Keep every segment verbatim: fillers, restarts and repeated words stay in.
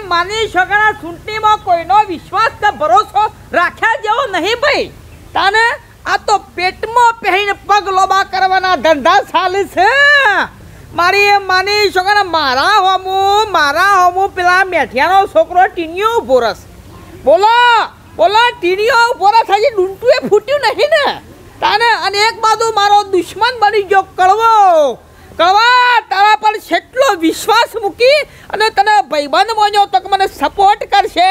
માની છોકરા ચૂંટણીમાં કોઈનો વિશ્વાસ કે ભરોસો રાખ્યા જેવો નહીં ભાઈ. તાને આ તો પેટમાં પહેરીને પગ લોબા કરવાના ધંધા ચાલે છે. મારી માની છોકરા મારા હોમું મારા હોમું પેલા મેઠિયાનો છોકરો ટીનિયો ઉભો રસ. બોલો બોલો ટીનિયો ઉભો રસ હજી ડૂંટું એ ફૂટ્યું નહીં ને તાને. અને એક બાજુ મારો દુશ્મન બની ગયો કળવો. કળવા તારા પર કેટલો વિશ્વાસ મૂકી અને તને ભાઈબંધ માન્યો તો મને સપોર્ટ કરશે,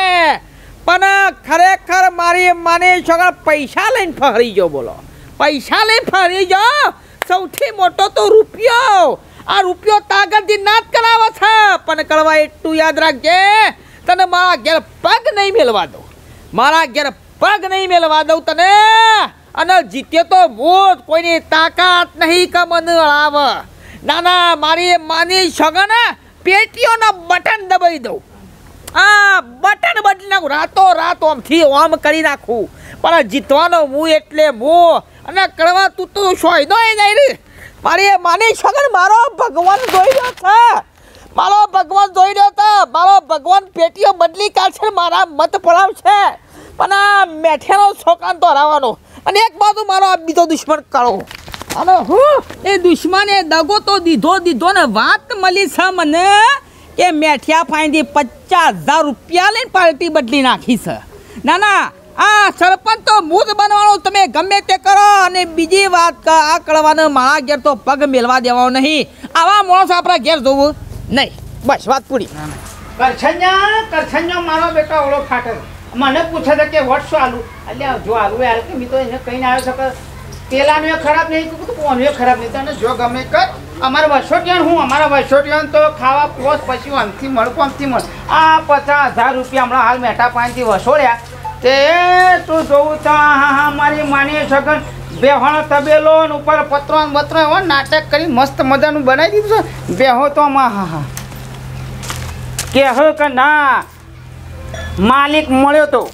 પણ ખરેખર મારી માને છોકરા પૈસા લઈને ફરી ગયો. બોલો પૈસા લઈને ફરી ગયો. સૌથી મોટો તો રૂપિયો. આ રૂપિયો તાગરથી નાદ કરાવે છે, પણ કળવા એટલું યાદ રાખજે તને મારા ઘેર પગ નહીં મેળવા દઉં. મારા ઘેર પગ નહીં મેળવા દઉં તને. અને જીતે તો મોત કોઈની તાકાત નહીં કે મને આવે. ના ના મારી માની છોકરાને પેટીઓના બટન દબાવી દઉં. આ બટન બદલી નાખું રાતો રાત આમથી આમ કરી નાખું. પણ જીતવાનો હું એટલે હું. અને કળવા તું તો સોયદો એ નહીં રે. મારી માની છોકરા મારો ભગવાન જોઈ રહ્યો છે. મારો ભગવાન જોઈ રહ્યો છે. મારો ભગવાન પેટીઓ બદલી કાઢશે, મારા મત પડાવશે. પણ આ મેઠિયાનો છોકરાને તો હરાવવાનો. અને એક બાજુ મારો આ બીજો દુશ્મન કાઢો. અને હું એ દુશ્મને દગો તો દીધો દીધો ને વાત મળી છે મને કે મેઠિયા ફાઈનથી પચાસ હજાર રૂપિયા લઈને પાર્ટી બદલી નાખી છે. ના ના આ સરપંચ તો મૂળ બનવાનો તમે ગમે તે કરો. અને બીજી વાત આ કળવાને મારા ઘેર તો પગ મેળવા દેવાનો નહીં. આવા માણસ આપણા ઘેર જોવું નહીં. બસ વાત પૂરી. કરછન્યા કરછન્યો મારો બેટા ઓળો ફાટે મને પૂછે છે કે વોટ શું આલુ. અલ્યા જો આલુ યાર કે મેં તો એને કહીને આવ્યો છે કે પેલાનું એ ખરાબ નહીં કીધું કોનું એ ખરાબ નહીં. તને જો ગમે કર. અમારે વસોટિયાન હું અમારા વસોટિયાન તો ખાવા પોસ પછી આમથી મળું આમથી મળે. આ પચાસ હજાર રૂપિયા હમણાં હાલ મેઠા પાણીથી વસોડ્યા તે તું જોવું તો હા હા મારી માની સગન બેહોણો તબેલો ને ઉપર પત્રો બત્રો એવો નાટક કરી મસ્ત મજાનું બનાવી દીધું છે. બેહો તો આમાં હા હા કહો કે ના માલિક મળ્યો તો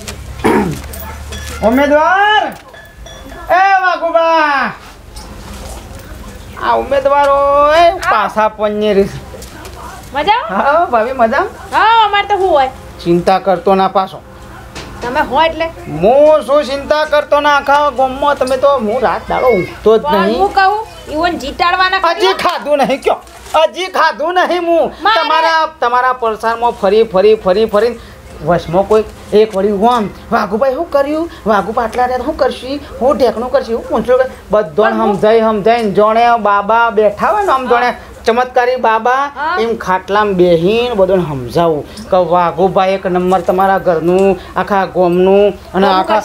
ઉમેદવાર એ વાઘુબા આ ઉમેદવારો એ પાછા પંજેરી મજા. હા ભાભી મજા. હા અમારે તો શું હોય ચિંતા કરતો ના પાછો તમે હોય એટલે હું શું ચિંતા કરતો ના આખા ગામમાં તમે તો હું રાત દાડો ઊંઘતો જ નહીં. હું કહું ઈવન જીતાડવાના હજી ખાધું નહીં કયો હજી ખાધું નહીં હું તમારા તમારા પરસારમાં ફરી ફરી ફરી ફરી વસમાં કોઈ એક વળી હું આમ વાઘુભાઈ શું કર્યું વાઘુબા આટલા રહ્યા શું કરશી હું ઢેકણું કરશી હું પૂછ્યો કે બધો સમજાઈ સમજાઈને જોણે બાબા બેઠા હોય ને આમ જોણે ચમત્કારી બાબા એમ ખાટલામાં બેહીને બધું સમજાવું કે વાઘુભાઈ એક નંબર તમારા ઘરનું આખા ગામનું અને આખા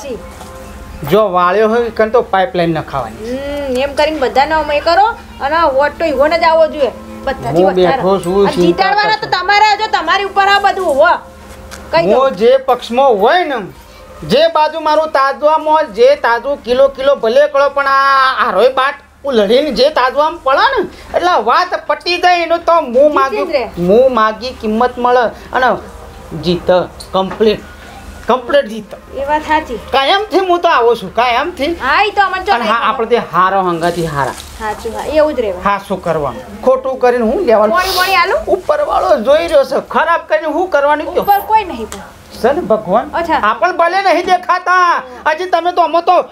જો વાળ્યો હોય કે તો પાઇપલાઇન ન ખાવાની એમ કરીને બધાનો અમે કરો અને વોટ તો ઈવોને જ આવવો જોઈએ. હું બેઠો છું જીતાડવાના તો તમારે જો તમારી ઉપર આ બધું હોવા હું જે પક્ષમાં હોય ને જે બાજુ મારું તાજવામાં જે તાજું કિલો કિલો ભલે કરો પણ આ હારોય બાટ લડીને જે તાજવામાં પડે ને એટલે વાત પટી જાય એનું તો હું માગી હું માગી કિંમત મળે અને જીત કમ્પ્લીટ કમ્પ્લીટ જીત. એ વાત સાચી. કાયમથી હું તો આવું છું કાયમથી. હા ઈ તો અમન જો હા આપણે તે હારો હંગાથી હારા. સાચું હા એવું જ રહેવાનું. હા શું કરવાનું ખોટું કરીને હું લેવાનું. મોણી મોણી આલુ ઉપર વાળો જોઈ રહ્યો છે ખરાબ કરીને હું કરવાનું કયો ઉપર કોઈ નહીં પણ સર ભગવાન આપણ ભલે નહીં દેખાતા. હજી તમે તો અમે તો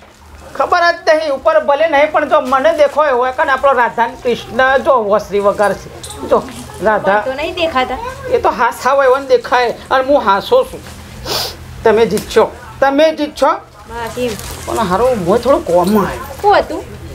ખબર જ નહીં ઉપર ભલે નહીં પણ જો મને દેખો હોય કે આપણો રાધા કૃષ્ણ જો વસરી વગાર છે જો રાધા તો નહીં દેખાતા. એ તો હાસા હોય એમ દેખાય અને હું હાસો છું. તમે જીતશો તમે જીતશો પણ હારું હું થોડું કોમ આવ્યું શું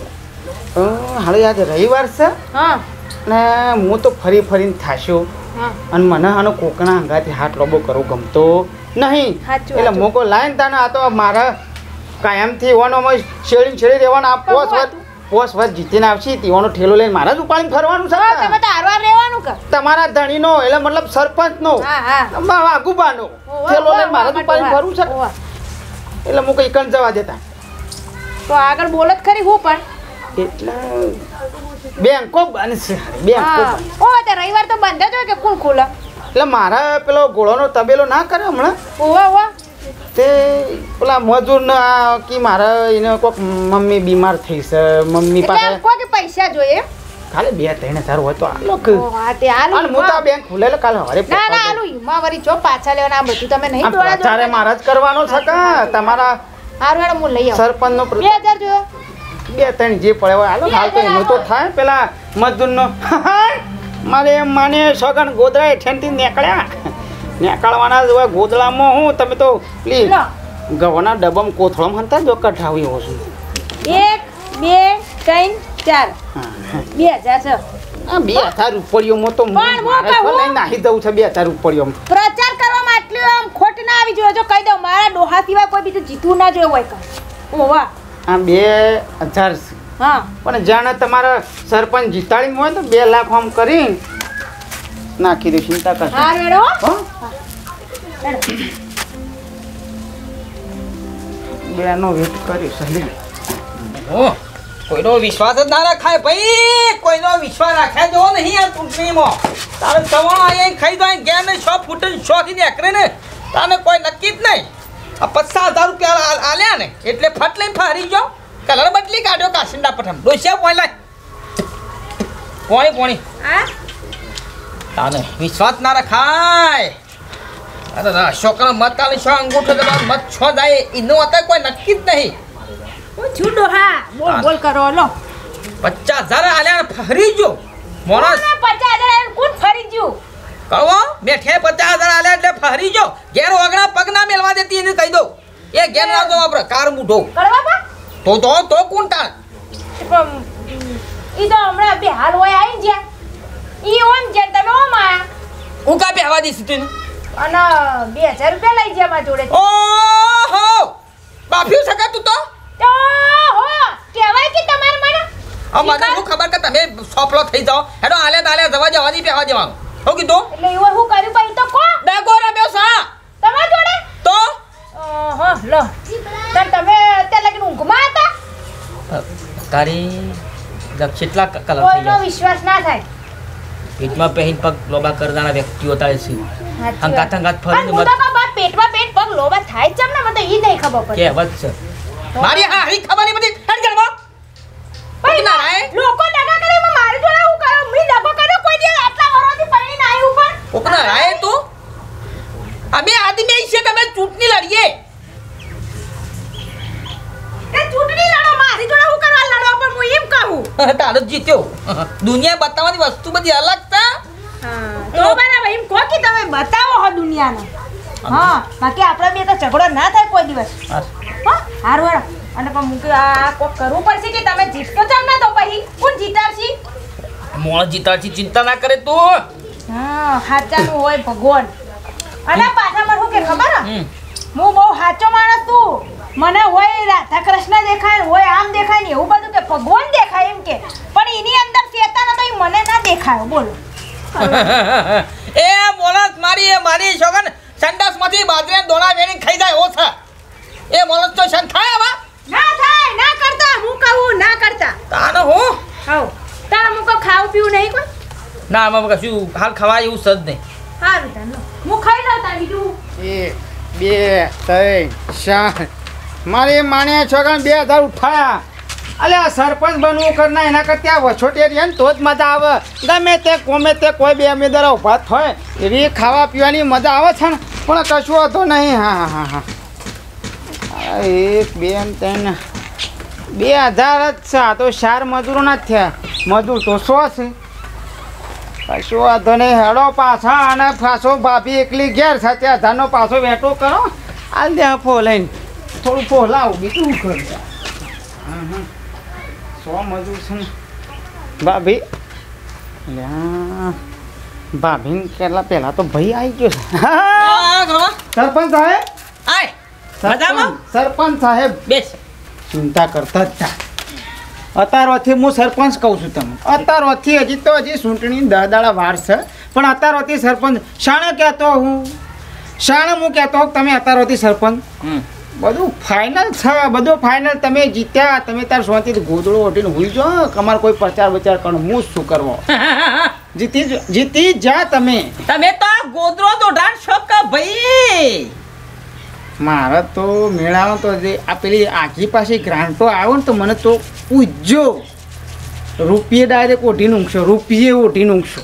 હતું હારું યાદ રવિવાર છે હા ને હું તો ફરી ફરીને થાશ્યો અને મને આનો કોકણા અંગાથી હાથ લોબો કરવો ગમતો નહીં. એટલે મોકો લાઈન તાને આ તો મારા કાયમથી એવાનો શેડી છેડી રહેવાનો આ પોસ વાત પોસ વાત જીતીને આવશે તેવાનો ઠેલો લઈને મારા જ ઉપાડીને ફરવાનું છે. તમે તો હારવાર રહેવાનું કે તમારા ધણીનો એટલે મતલબ સરપંચનો વાઘુબાનો ઠેલો લઈને મારા જ ઉપાડીને ફરવું છે એટલે હું કઈ કણ જવા દેતા તો આગળ બોલ જ ખરી હું પણ એટલે બેંકો બનશે બેંકો ઓ તે રવિવાર તો બંધ જ હોય કે કોણ ખોલે એટલે મારા પેલો ઘોડોનો તબેલો ના કરે હમણાં ઓવા ઓવા તે પેલા મજૂર ના કે મારા એને કોઈક મમ્મી બીમાર થઈ છે મમ્મી પાસે કોઈ પૈસા જોઈએ ખાલી બે ત્રણ હજાર હોય તો આલો કે ઓ હા તે આલુ અને હું તો બેંક ખુલેલો કાલ હવારે ના ના આલુ ઈમાં વરી જો પાછા લેવાના આ બધું તમે નહીં દોડા તારે મારા જ કરવાનો છે કે તમારા હારું હેડો હું લઈ આવું સરપંચ નો બે હજાર જો બે ત્રણ જે પડે હોય હાલો હાલ તો એનું તો થાય પેલા મજદૂરનો મારે એમ માને સગન ગોદડા હેઠેથી નીકળ્યા નીકળવાના જ હોય ગોદડામાં હું તમે તો પ્લીઝ લો ગવાના ડબ્બામાં કોથળામાં હંતા જો કઢાવી હોવ છું એક બે ત્રણ ચાર બે હજાર છે આ બે હજાર રૂપિયામાં તો પણ હું મારે કહું? લઈને નાહી દઉં છે બે હજાર રૂપિયામાં પ્રચાર કરવામાં આટલું આમ ખોટ ના આવી જોઈએ જો કહી દઉં મારા ડોહા સિવાય કોઈ બીજું જીતવું ના જોઈએ હોય કાં ઓવા આ બે હજાર છે. હા પણ જાણે તમારા સરપંચ જીતાડી હોય તો બે લાખ આમ કરી નાખી દે ચિંતા કરશો હારું હેડો હો હેડો બેનો વેટ કર્યો સલી ઓ કોઈનો વિશ્વાસ જ ના રાખાય ભાઈ કોઈનો વિશ્વાસ રાખ્યા જેવો નહીં આ ચૂંટણીમાં તારે સવાણો અહીંયા ખાઈ જાય ગયા ને છ ફૂટ છ થી નીકળે ને તાને કોઈ નક્કી જ નહીં આ પચાસ હજાર રૂપિયા આ- આલ્યા ને એટલે ફટ લઈને ફારી ગયો કલર બદલી કાઢ્યો કાશીંડા પઠમ ડોસિયા પોઈ લાય પોણી પોણી આ તાને વિશ્વાસ ના રખાય અરે ના છોકરા મત આલે છો અંગૂઠો દબાવ મત છો જાય એનો અત્યારે કોઈ નક્કી જ નહીં હું છું ડોહા બોલ બોલ કરો લો પચાસ હજાર આલ્યા ને ફરી ગયો મોણસ કોને પચાસ હજાર આલીને કોણ ફરી ગયું કહો બેઠે પચાસ હજાર આલ્યા એટલે ફરી ગયો ઘેર ઓગણા પગ ના મેલવા દેતી એને કહી દઉં એ ઘેર ના તો વાપરે કાર મૂઢો કરવા બા તો તો તો કોણ તાણ ઈ તો હમણાં બે હાલ હોય આવી ગયા ઈ ઓમ છે તમે ઓમ આયા હું કા પહેવા દઈશ તું અને બે હજાર રૂપિયા લઈ ગયા મારા જોડે ઓહો બાફ્યું સકા તું તો તો હો કહેવાય કે તમારે મને આ મને શું ખબર કે તમે સોપલો થઈ જાઓ હેડો આલે દાલે જવા જવા દી પહેવા જવાનું હું કીધું એટલે એવું હું કર્યું પછી તો કો ડગો રમ્યો સા તમારા જોડે તો ઓહો લો તન તમે અત્યારે લગીને ઊંઘમાં હતા તારી કેટલા કલર થઈ કોઈનો ગયા વિશ્વાસ ના થાય પેટમાં પહેરીને પગ લોબા કરનારા વ્યક્તિઓ તારે છે સાચી હંગાત વાત. હંગાત પણ ફરીને હું મત તો કહું, બસ પેટમાં પેટ પગ લોબા થાય જ ચમ ને મને તો ઈ નહીં ખબર પડે કહેવત છે મારી હા હરી ખબર નહીં બધી હેડ કરવા ભાઈ ના રાય લોકો દગા કરે એમાં મારી જોડે હું કરું મી દગો કર્યો કોઈ દિવસ આટલા વર્ષથી પૈણી ના આવ્યું પણ કોકના રાય તું અમે આદમી છે કે અમે ચૂંટણી લડીએ એ ચૂંટણી લડો મારી જોડે હું કરવા લડવા પણ હું એમ કહું તારો જ જીત્યો દુનિયા બતાવવાની વસ્તુ બધી અલગ છે તો બરાબર એમ કહો કે તમે બતાવો હો દુનિયાને હા બાકી આપણે બે તો ઝઘડો ના થાય કોઈ દિવસ હા હારું હારું અને પણ મૂકી આ કોક કરવું પડશે કે તમે જીતતો ચમ ના તો પછી કોણ જીતાડશે મોણ જીતાથી ચિંતા ના કરે તું હા સાચાનું હોય ભગવાન અને પાછા મને શું કે ખબર હે? હમ. હું બહુ સાચો માણસ છું મને હોય રાધા કૃષ્ણ દેખાય ને હોય આમ દેખાય ને એવું બધું કે ભગવાન દેખાય એમ કે પણ એની અંદર શેતાન તો ઈ મને ના દેખાયો બોલો એ મોણસ મારી એ મારી છોકન સંડાસ માંથી બાજરે દોણા વેણી ખાઈ જાય એવો છે એ મોણસ તો શંખ થાય આવા ના થાય ના કરતા હું કહું ના કરતા તાનો હું હાઉ તારા મુકો ખાવું પીવું નહીં કોઈ ના આમાં કશું હાલ ખવાય એવું સજ નહીં સારું તાનો હું ખાઈ લઉં તાર બીજું એક બે ત્રણ ચાર મારે માને છોકરા બે હજાર ઉઠાયા અલે આ સરપંચ બનવું કરના એના કરતાં વછોટે રહે ને તો જ મજા આવે ગમે તે ગમે તે કોઈ બે ઉમેદવાર ઊભા થાય એવી ખાવા પીવાની મજા આવે છે ને પણ કશું હતો નહીં હા હા હા હા એક બે ને ત્રણ બે હજાર જ છે આ તો ચાર મજૂરોના જ થયા મજૂર તો સો છે કશું વાંધો નહીં હેડો પાછા અને પાછો ભાભી એકલી ઘેર સાથે હજારનો પાછો વેટો કરો હાલ દે ફો લઈને થોડું ફો લાવું બીજું કરું હા હા સો મજૂર છે ને ભાભી લ્યા ભાભીને કેટલા પહેલા તો ભાઈ આવી ગયો છે હા, સરપંચ સાહેબ આય સરપંચ મજામાં? સરપંચ સાહેબ બેસ ચિંતા કરતા જ તા અત્યારથી હું સરપંચ કહું છું તમને અત્યારથી હજી તો હજી ચૂંટણી દસ દાડા વાર છે પણ અત્યારથી સરપંચ શાણે કહેતો હું શાણે હું કહેતો હોઉં તમે અત્યારથી સરપંચ હમ બધું ફાઇનલ છે બધું ફાઇનલ તમે જીત્યા તમે તાર શાંતિથી ગોદડો ઓઢીને હોઈ જાઓ અમારે કોઈ પ્રચાર બચાર કરવાનો હું જ શું કરવો જીતી જ- જીતી જ જા તમે તમે તો આ ગોદરો દોઢાણ છો કે ભાઈ મારે તો મેળાનો તો જે આ પેલી આખી પાસે ગ્રાન્ટો આવ્યો ને તો મને તો પૂછજો રૂપિયે ડાયરેક્ટ ઓઢી ઊંઘશો રૂપિયે ઓઢી ઊંઘશો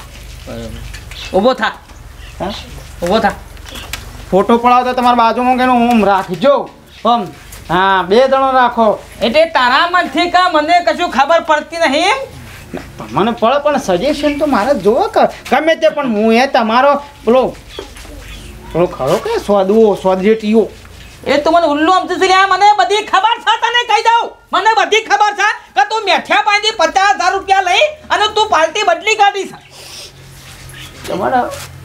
ઊભો થા હા ઊભો થા ફોટો પડાવો તો તમારા બાજુમાં કેનો ઓમ રાખજો ઓમ હા બે જણો રાખો એટલે તારા મનથી કા મને કશું ખબર પડતી નહીં મને પડે પણ સજેશન તો મારે જોવો કે ગમે તે પણ હું એ તમારો પેલો પેલો ખરો કે સ્વાદવો સ્વાદજેટીઓ એ તું મને ઉલ્લુ સમજી છે મને બધી ખબર છે તને કહી દઉં મને બધી ખબર છે કે તું મેઠિયા પાસેથી પચાસ હજાર રૂપિયા લઈ અને તું પાર્ટી બદલી કાઢી છે તમારા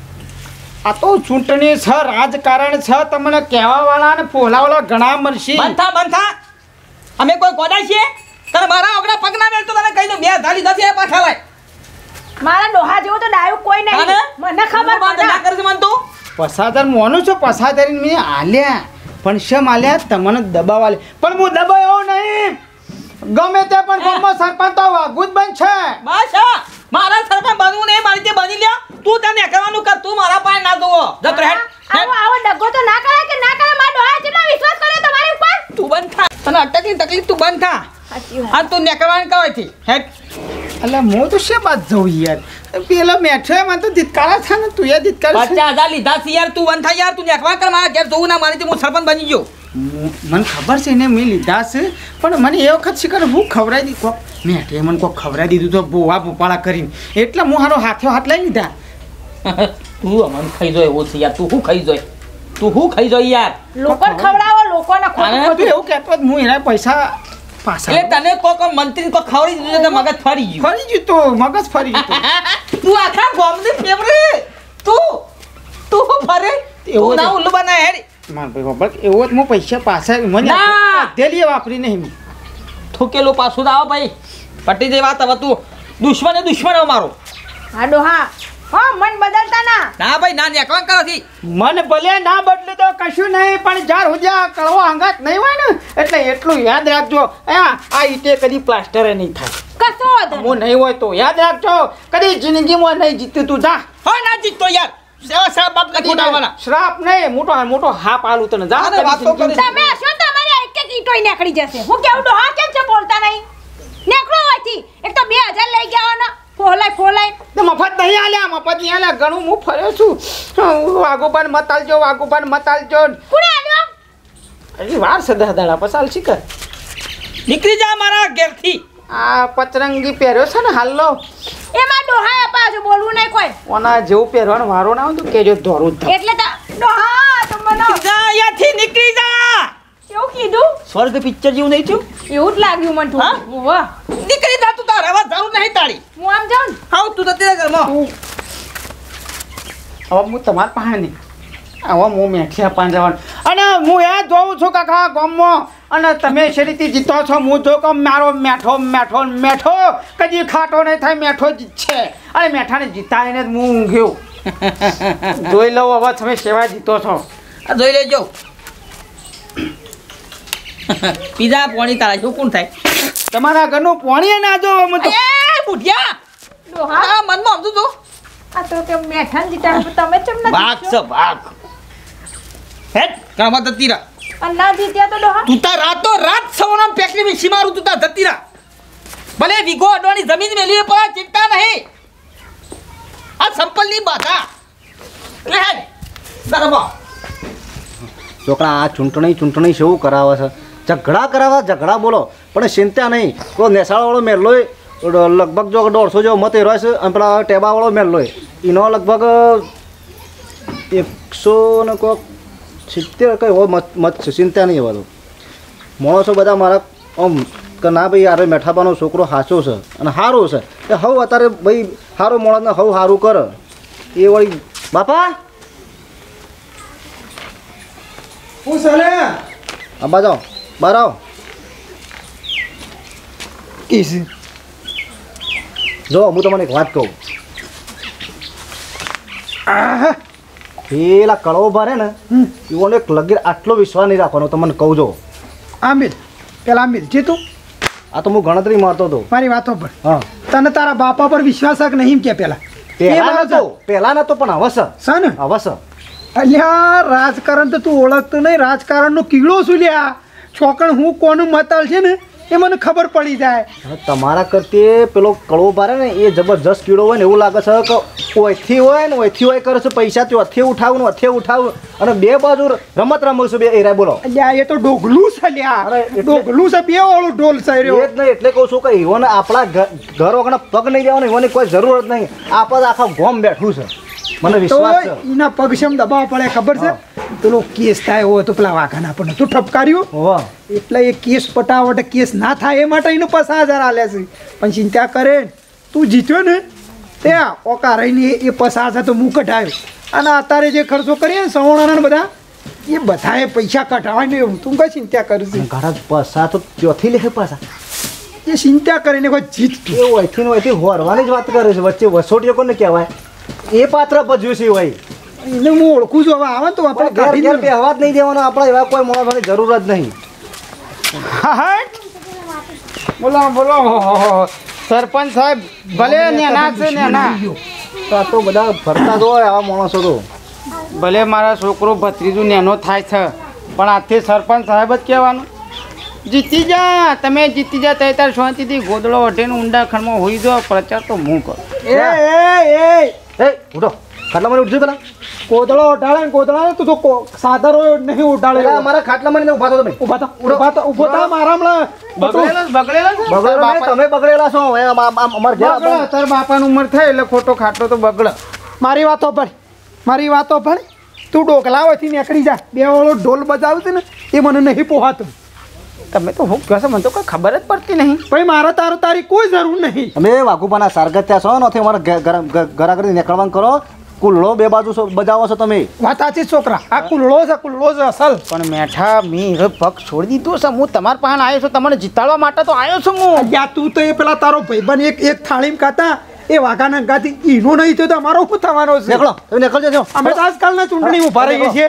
આ તો ચૂંટણી છે રાજકારણ છે તમને કહેવાવાળા ને ફોલાવાળા ઘણા મળશે બંધા બંધા અમે કોઈ ગોડા છીએ તને મારા ઓગણા પગ ના મેળ તો તને કહી દઉં બે હજાર લીધા છે એ પાછા લાય મારા ડોહા જેવું તો ડાયું કોઈ નહીં મને ખબર પડે ના કરજે મન તું પસાદર મોનું છું પસાદરીને મેં આલ્યા પણ શેમ આલ્યા તમને દબાવ આલે પણ હું દબાયો નહીં ગમે તે પણ ગામમાં સરપંચ તો વાગું જ બનશે બસ હા મારા સરપંચ બનવું નહીં મારી તે બની લ્યો તું તને કરવાનું કર તું મારા પાસે ના જોવો જતો હેડ આવો આવો ડગો તો ના કરે કે ના કરે મારા ડોહા જેટલો વિશ્વાસ કર્યો તમારી ઉપર તું બંધ થા તને અટકની તકલીફ તું બંધ થા આ તું નેકરવાનું કહે છે હેડ એટલે હું તો શેમ બાદ જઉં યાર પેલો મેઠો મને તો ધિતકારા છે ને તું એ ધિતકાર પચાસ હજાર લીધા છે યાર તું બંધ થા યાર તું નેકરવા કર મારા ઘેર જોવું ના મારી હું સરપંચ બની ગયો મને ખબર છે ને મેં લીધા છે પણ મને એ વખત શીખર હું ખવડાવી દીધું કોક મેઠે મને કોક ખવડાવી દીધું તો બોવા ભોપાળા કરીને એટલે હું હારો હાથે હાથ લઈ લીધા તું અમન ખાઈ જોય એવું છે યાર તું શું ખાઈ જોય તું શું ખાઈ જોય યાર લોકોને ખવડાવો લોકોને ખવડાવો તું એવું કહેતો હું એના પૈસા પાછા એટલે તને કોક મંત્રી કો ખવડી દીધું તો મગજ ફરી ગયું ફરી ગયું તો મગજ ફરી ગયું તું આખા ગામની ફેવરેટ તું તું ફરે એવું ના ઉલ્લુ બના હેડ માર ભાઈ બાબા એવો જ હું પૈસા પાછા મને ના. દેલીએ વાપરી નહીં મેં ઠોકેલું પાછું આવો ભાઈ પટી જે વાત હવે તું દુશ્મન એ દુશ્મન મારો હા ડોહા હા મન બદલતા ના ના ભાઈ ના નેકવા કરથી મન ભલે ના બદલે તો કશું નહીં પણ જાર હુજા કળવો આંગાત નહીં હોય ને એટલે એટલું યાદ રાખજો આ આ ઈટે કદી પ્લાસ્ટર નહીં થાય કશો વાંધો હું નહીં હોય તો યાદ રાખજો કદી જિંદગીમાં નહીં જીત્યું તું જા હો ના જીતતો યાર સેવા સેવા બાપ ને ખોટાવાના શ્રાપ નહીં મોટો મોટો હાપ આલું તને જા અરે તારી વાતો જિંદગી- કરી. તમે હશો ને તમારી એક એક ઈટોય નીકળી જશે હું કેવું ડોહા કેમ છે બોલતા નહીં નીકળો હોયથી એક તો બે હજાર લઈ ગયા ને ફોલાય ફોલાય તો મફત નહીં આલ્યા મફત નહીં આલ્યા ઘણું હું ફર્યો છું વાઘુબાન મત આલજો વાઘુબાન મત આલજો કોણે આલ્યો હજી વાર છે દહ દાડા પસાલ શીખર નીકળી જા મારા ઘેરથી આ પતરંગી પહેર્યો છે ને હાલનો એમાં ડોહા પાછું બોલવું નહીં કોઈ ઓના જેવું પહેરવાનો વારો ના હોય તો કેજો ધોરું જ થાય. એટલે તો ડોહા તો મને જા અહીંયાથી નીકળી જા કેવું કીધું સ્વર્ગ પિક્ચર જેવું નહીં થયું એવું જ લાગ્યું મને હા? થોડું વાહ નીકળી જા તું તારે હવે જરૂર નહીં તારી હું આમ જાઉં ને હાઉ તું જતી રહે ઘરમાં હવે હું તમારા પાસે નહીં હવે હું મેઠિયા પાંચ જવાનું અને હું એ જોઉં છું કાકા ગામમાં અને તમે શરીરથી જીતો છો હું જો કે મારો મેઠો મેઠો મેઠો કદી ખાટો નહીં થાય મેઠો જીતશે અને મેઠાને જીતાડીને જ હું ઊંઘ્યો જોઈ લઉં હવે તમે સેવા જીતો છો આ જોઈ લેજો પીઝા પોણી તારા શું કોણ થાય તમારા ઘરનું પાણી ના જો અમે તો એ બુઢિયા ડોહા આ મનમાં સમજુ તું આ તો કે મેઠાન જીતા તમે ચમ ના ભાગ છે ભાગ હેટ કામાં જતી રહા અને ના જીત્યા તો ડોહા તું તાર રાતો રાત સવનમ પેકલી મી સીમારું તું તાર જતી રહા ભલે વીઘો અડવાની જમીન મેલી પર ચિંતા નહીં આ સંપલની બાધા એટલે હેડ બરાબર છોકરા આ ચૂંટણી ચૂંટણી શું કરાવે છે ઝઘડા કરાવે ઝઘડા બોલો પણ ચિંતા નહીં કોઈ નેસાળાવાળો મેરલો લગભગ જો દોઢસો જેવો મત એરો છે અને પેલા ટેબાવાળો મેરલો એનો લગભગ એકસો ને કોઈક સિત્તેર કઈ હોય મત મત છે ચિંતા નહીં એવા તો માણસો બધા મારા આમ કે ના ભાઈ યાર મેઠાબાનો છોકરો સાચો છે અને સારો છે એ હવ અત્યારે ભાઈ સારો માણસને હવ સારું કરે એ વળી બાપા હું ચાલે આ બાજાઓ બહાર આવો કીસી જો હું તમને એક વાત કહું પેલા કળવો ભરે ને એવાનો એક લગીર આટલો વિશ્વાસ નહીં રાખવાનો તમને કહું જો આમિર પેલા આમિર જે તું આ તો હું ગણતરી મારતો હતો મારી વાતો પર હા તને તારા બાપા પર વિશ્વાસ હક નહીં કે પેલા પહેલા નતો પહેલા નતો પણ હવે છે છે ને હવે છે અલ્યા રાજકારણ તો તું ઓળખતો નહીં રાજકારણનો કીડો શું લ્યા છોકણ હું કોનું મતાલ છે ને એ મને ખબર પડી જાય. હવે તમારા કરતે પેલો કડવો પારે ને એ જબરજસ્ત કીડો હોય ને એવું લાગે છે કે ઓયથી હોય ને ઓયથી હોય કરે છે પૈસા તે અથે ઉઠાવું ને અથે ઉઠાવું અને બે બાજુ રમત રમું છું બે એરા બોલો. અલ્યા એ તો ડોગલું છે લ્યા. અરે એટલે- ડોગલું છે બે વાળું ઢોલ છે એ રહ્યો. જ નહીં એટલે કહું છું કે ઈવોને આપણા ઘ- ઘર વગરના પગ નહીં દેવાનો ઈવોની કોઈ જરૂર જ નહીં. આપણે આખા ગોમ બેઠું છે મને તો વિશ્વાસ છે. એના પગ શેમ દબાવવા પડે ખબર છે? પેલો કેસ થાય હોય તો પેલા વાઘાના આપણને તું ઠપકાર્યું વાહ એટલે એ કેસ પટાવટ કેસ ના થાય એ માટે એનું પચાસ હજાર આલે છે. પણ ચિંતા કરે ને, તું જીત્યો ને ત્યાં ઓકા રહીને એ પચાસ હજાર તો હું કઢાવ્યો. અને અત્યારે જે ખર્ચો કરીએ ને સવર્ણના ને બધા એ બધાએ પૈસા કઢાવાય ને એવું તું કઈ ચિંતા કરશે? ઘણા પૈસા તો ત્યોથી લે પાછા એ ચિંતા કરીને કોઈ જીત એ ઓયથી ને ઓયથી હોરવાની જ વાત કરે છે વચ્ચે વસોટીઓ કોને કહેવાય એ પાત્ર ભજ્યું છે ભાઈ. એને હું ઓળખું છું. હવે આવે ને તો આપણે ઘેર કાઢી ઘેર દઈએ. બેહવા જ નહીં દેવાનો આપણે એવા કોઈ માણસોની જરૂર જ નહીં. હા હા બોલો બોલો સરપંચ સાહેબ ભલે નેના છે નેના તો આ તો બધા ફરતા જ હોય આવા માણસો તો. ભલે મારા છોકરો ભત્રીજું નેનો થાય છે પણ આથી સરપંચ સાહેબ જ કહેવાનું જીતી જા તમે જીતી જા તય તાર શાંતિથી ગોદડો વઢીને ઊંડા ખણમાં હોઈ જાઓ પ્રચાર તો હું કરું. એ એ એ એ ઉઠો ખાટલામાં ઉઠજો પેલા. કોદળો ઉઠાડે ને કોદળા તું તો કો- સાદરો નહીં ઉઠાડે. પેલા અમારા ખાટલામાં ઉભા થો તમે. ઉભા થા ઉભા થા ઉભો થા મારા હમણાં બગડેલો જ- બગડેલો છે? બગડેલો નહીં, બાપા- તમે બગડેલા છો હવે આમ- આમ- આમ અમારે ઘેર બગડે તાર બાપાની ઉંમર થાય એટલે ખોટો ખાટો તો બગડે. મારી વાતો ભણ મારી વાતો ભણ તું ડોકલાવાથી નીકળી જા. બે વાળો ઢોલ બજાવશે ને એ મને નહીં પોહાતું. તમે તો હું કહો છો મને તો કોઈ ખબર જ પડતી નહીં. ભાઈ મારા તારો તારી કોઈ જરૂર નહીં. અમે વાઘુપાના સારગત્યા છો નથી અમારે ઘરા કરી નીકળવાનું કરો. કુલ્લો બે બાજુ છો- બજાવો છો તમે. વાત સાચી છોકરા. આ કુલ્લો છે કુલ્લો છે અસલ. પણ મેઠા મી હવે પગ છોડી દીધો છે હું તમારા પાસે આવ્યો છું તમને જીતાડવા માટે તો આવ્યો છું હું. અલ્યા તું તો એ પેલા તારો ભાઈબંધ એક એક થાળીમાં ખાતા એ વાઘાના ગાથી ઈનો નહીં થયો તો અમારો શું થવાનો છે? નીકળો તમે નીકળજો જો. અમે તો આજકાલના ચૂંટણી ઉભા રહીએ છીએ.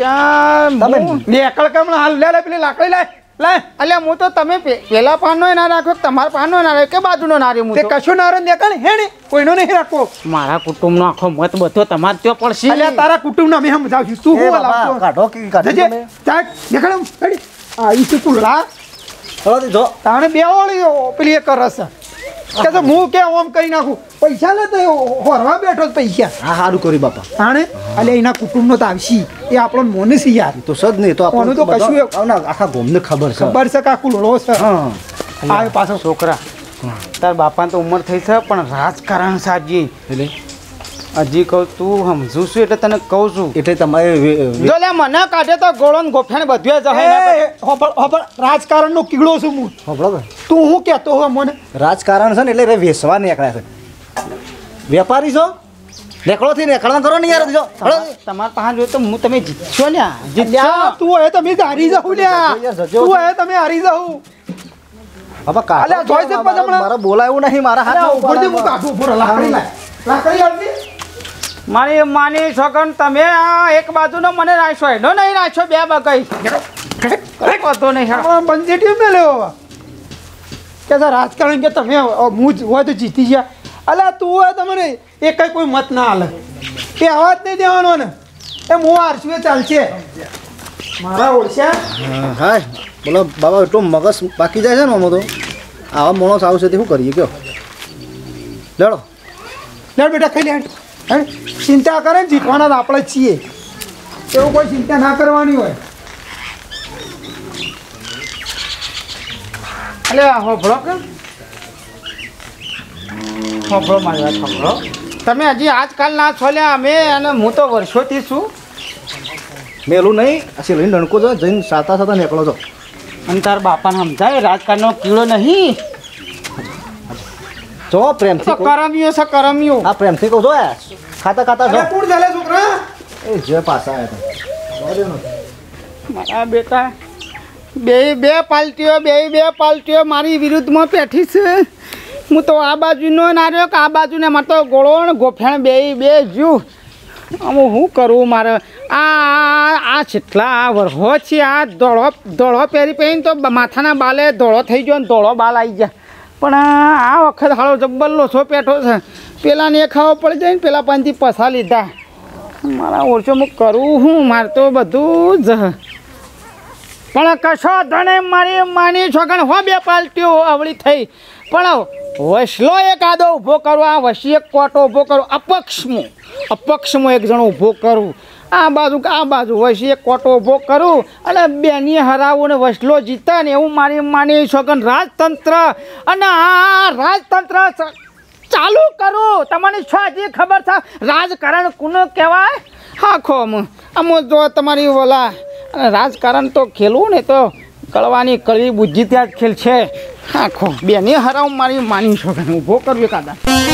ત્યાં તમે હું- નીકળ કમળ હાલ લે લે પેલી લાકડી લે લે. અલ્યા હું તો તમે પે- પેલા પાનનો ના રાખ્યો તમારા પાનનો ના રાખ્યો કે બાજુનો ના રહ્યો હું તે તો? કશું ના રે નીકળ હેણે કોઈનો નહીં રાખવો. મારા કુટુંબનો આખો મત બધો તમારે ત્યાં પડશે. અલ્યા તારા કુટુંબને અમે સમજાવશું. તું એ હું બાબા, લાવતો કાઢો કે કાઢો જજે તમે. ચાલ નીકળ એમ. હેડી. આ ઈ તું લા ચલો તે જો. તાણે બે ઓળી પેલી એક રસ કે તો હું કે ઓમ કરી નાખું પૈસા લે તો એ હોરવા બેઠો જ પૈસા હા સારું કર્યું બાપા. તાણે અલે એના કુટુંબનો તો આવશી એ આપણો મોને છે યાર. તો સદ નહીં તો કોનું તો બધા- કશું એ- આવના આખા ગોમને ખબર છે. ખબર છે કે આ કુલડો છે. હા આવે પાછો છોકરા તાર બાપાને તો ઉંમર થઈ છે પણ રાજકારણ સાજી એટલે હજી કહું તું સમજુ છું એટલે તને કહું છું. એટલે તમારે વે- વે- જો લે મને કાઢે તો ગોળો ને ગોફેણ બધું જ એ, હોભળ, હોભળ, રાજકારણનો કીડો છું હું. સાંભળો કે? તું હું કહેતો હોય મને રાજકારણ છે ને એટલે રે વેસવા નીકળ્યા છે. વેપારી છો નીકળો થી નીકળવા કરો ને યાર જો. હળો. તમારા પાસે જોયું તો હું તમે જીતશો ને લ્યા, જીત્યા તું હવે તમે જ હારી જાઉં લ્યા યાર, જજો. તું હવે તમે હારી જાઉં. બાપા કાઢો. અલ્યા, જોઈ છે મારા- પછી હમણાં? મારા બોલાયું નહીં મારા અલ્યા, હાથ ઉપર દે, હું કાઢું, ઉપર લાકડી લાય. લાકડી આપી. મારી માની છોકન તમે આ એક બાજુનો મને રાખ્યો એનો નહીં રાખ્યો બે બગાઈ વાંધો નહીં હા. આમાં બંધેટીઓ મેલ્યો હવે. કે સર રાજકારણ કે તમે હું જ હોય તો જીતી ગયા. અલ્યા તું હોય તમને એ કઈ કોઈ મત ના હાલે એ અવાજ નહીં દેવાનો ને એ હું હારશું એ ચાલશે મારા ઓળખ્યા. હા, હાય બોલો બાબા એટલો મગજ બાકી જાય છે ને આમાં તો આવા માણસ આવશે તે શું કરીએ કયો લેડો. લે બેટા ખાઈ લે હેડ. હેડ. ચિંતા કરે ને જીતવાના તો આપણે જ છીએ એવું કોઈ ચિંતા ના કરવાની હોય. એટલે હોભળો કે હોભળો મારી વાત હોભળો તમે હજી આજકાલ ના છોલ્યા અમે અને હું તો વર્ષોથી છું મેલું નહીં અસી લઈને ડણકો છો જઈને સાતા સાતા નીકળો છો. અને તાર બાપાને સમજાય રાજકારણનો કીડો નહીં જો પ્રેમથી તો કહું. કરમ્યો છે કરમ્યો આ પ્રેમથી કહું છો યાર. ખાતા ખાતા જો. અરે કોણ ચાલે છોકરા? એ જે પાછા આવ્યા હતા. મારા બેટા બે બે પાર્ટીઓ બે બે પાર્ટીઓ મારી વિરુદ્ધમાં પેઠી છે હું તો આ બાજુનો ના રહ્યો કે આ બાજુને મારે તો ગોળો ને ગોફેણ બે બે જ્યુ આમ હું કરું મારે આ આ છેટલા આ વરહો છે આ દોડો દોડો પહેરી પહેરીને તો માથાના બાલે દોડો થઈ ગયો ને દોડો બાલ આવી ગયા પણ આ વખત હાળો જબ્બલ્લો છો પેઠો છે પેલાને એ ખાવો પડી જાય ને પેલા પાંચથી પસા લીધા મારા ઓછો હું કરું હું મારે તો બધું જ પણ કશો ધણે મારી માની છોકણ હો બે પાલટીઓ અવળી થઈ પણ વસલો એક આદો ઊભો કરું આ વસી એક કોટો ઊભો કરું અપક્ષમાં અપક્ષમાં એક જણો ઊભો કરું આ બાજુ આ બાજુ વસી એક કોટો ઊભો કરું અને બેની હરાવું ને વસલો જીતે ને એવું મારી માની છોકણ રાજતંત્ર અને આ રાજતંત્ર ચાલુ કરું તમને છો હજી ખબર છે રાજકારણ કોને કહેવાય આખો આમ જો તમારી ઓલા અને રાજકારણ તો ખેલવું ને તો કળવાની કળવી બુદ્ધિ ત્યાં જ ખેલ છે આખો બેને હરાવું મારી માની છોકરાને ઊભો કરવું એકાદા